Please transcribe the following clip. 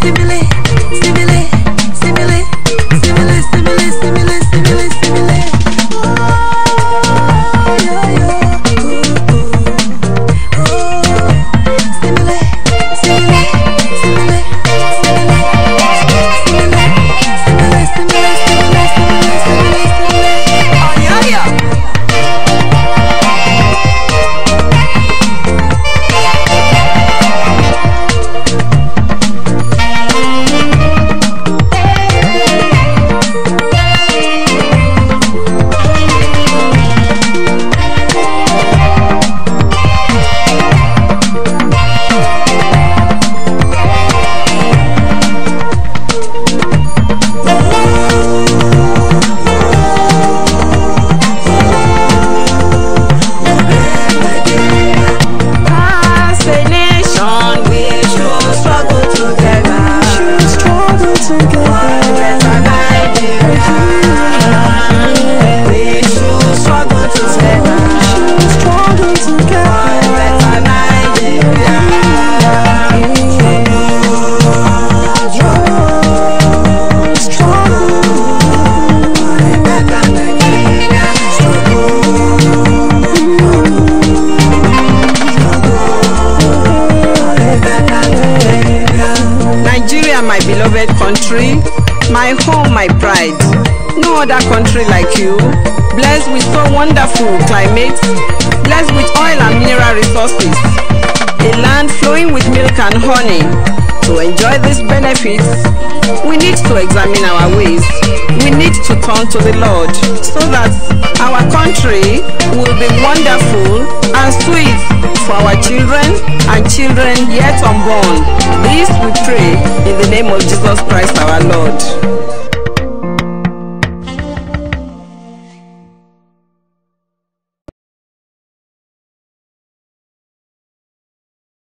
stimulate, stimulate, stimulate, stimulate, stimulate, stimulate, stimulate, stimulate. Oh, yeah, yeah. Stimulate, stimulate, stimulate, stimulate, stimulate, stimulate, stimulate, stimulate, stimulate, stimulate, stimulate. Oh, yeah, yeah. My beloved country, my home, my pride. No other country like you, blessed with so wonderful climates, blessed with oil and mineral resources, a land flowing with milk and honey. To enjoy these benefits, we need to examine our ways. We need to turn to the Lord so that our country will be wonderful and sweet for our children and children yet unborn. This we pray in the name of Jesus Christ our Lord.